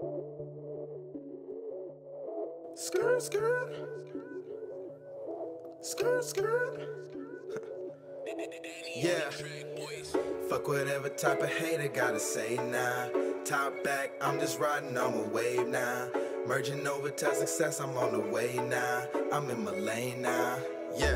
Skirt, skirt. Skirt, skirt. Yeah. Fuck whatever type of hater gotta say now. Top back, I'm just riding on my wave now. Merging over to success, I'm on the way now. I'm in my lane now. Yeah.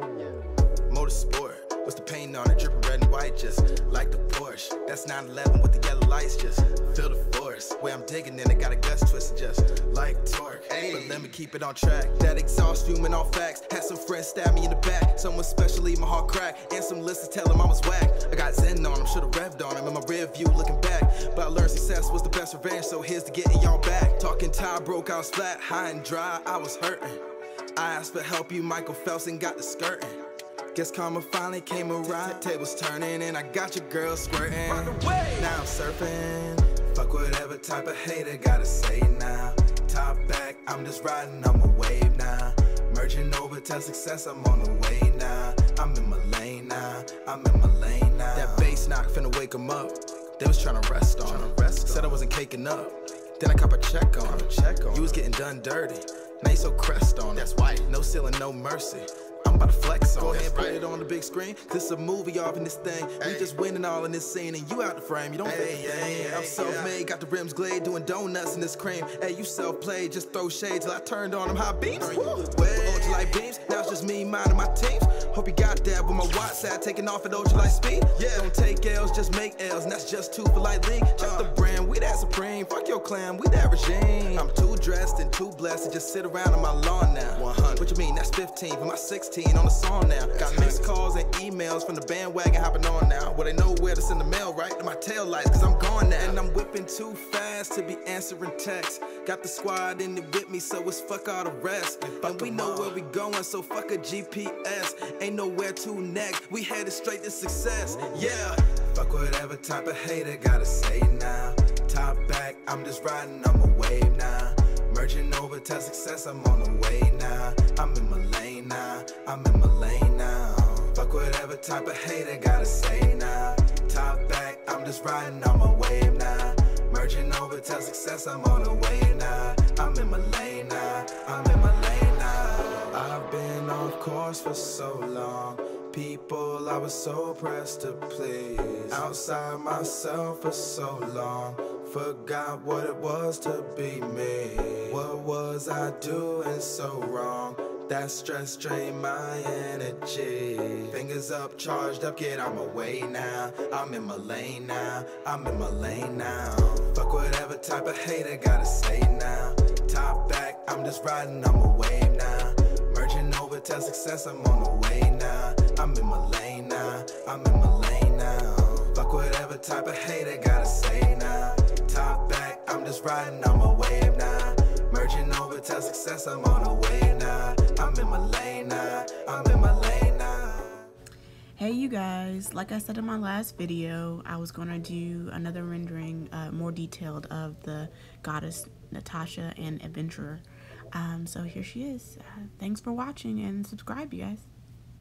Motorsport, what's the paint on it? Dripping red and white, just like the Porsche. That's 911 with the yellow lights, just feel the force. Where I'm digging in, it got a gust twisted, just like torque. But let me keep it on track. That exhaust fuming all facts. Had some friends stab me in the back. Someone special leave my heart crack. And some listeners tell him I was whack. I got Zen on him, should've revved on him in my rear view looking back. But I learned success was the best revenge, so here's to getting y'all back. Talking tie broke, I was flat, high and dry, I was hurting. I asked for help, you Michael Phelps, and got the skirting. Guess karma finally came around, tables turning, and I got your girl squirting. Now I'm surfing, fuck whatever type of hater gotta say now. Top back, I'm just riding on my wave now. Merging over to success, I'm on the way now. I'm in my lane now, I'm in my lane now. That bass knock finna wake 'em up. They was tryna rest on him. Said I wasn't caking up. Then I cop a check on him. You was getting done dirty. Now you so crest on it. That's white. No ceiling, no mercy. I'm about to flex on it. Go ahead, put it on the big screen. Cause it's a movie off in this thing. We just winning all in this scene and you out the frame. You don't think I'm self-made, got the rims glazed, doing donuts in this cream. Hey, you self-played, just throw shade till I turned on them high beams. Ultralight beams, now it's just me minding my teams. Hope you got that with my WhatsApp taking off at ultralight speed. Yeah, don't take L's, just make L's, and that's just 2 for light league. Just the brand, we that supreme. Fuck your clan, we that regime. I'm too dressed and too blessed to just sit around on my lawn now. 100. What you mean? That's 15 for my 16 on the song now. Got mixed calls and emails from the bandwagon hopping on now. Well, they know where to send the mail, right? To my tail lights, cause I'm gone now. And I'm whipping too fast to be answering texts. Got the squad in it with me, so it's fuck all the rest. And we know where we going, so fuck a GPS. Ain't nowhere to next, we headed straight to success. Yeah. Fuck whatever type of hater gotta say now. Top back, I'm just riding on my wave now. Merging over to success, I'm on the way now. I'm in my lane now, I'm in my lane now. Fuck whatever type of hater gotta say now. Top back, I'm just riding on my wave now. Merging over to success, I'm on the way now. I'm in my lane now, I'm in my lane now. I've been off course for so long. People I was so pressed to please. Outside myself for so long. Forgot what it was to be me. What was I doing so wrong? That stress drained my energy. Fingers up, charged up, get out my way now. I'm in my lane now, I'm in my lane now. Fuck whatever type of hater gotta say now. Top back, I'm just riding on my wave now. Merging over to success, I'm on the way now. I'm in my lane now, I'm in my lane now. Fuck whatever type of hater gotta say now. Top back, I'm just riding on my wave now. Merging over to success, I'm on the way now. I'm in my lane now, I'm in my lane now. Hey you guys, like I said in my last video, I was going to do another rendering, more detailed, of the goddess Natasha and Adventurer. So here she is. Thanks for watching and subscribe, you guys.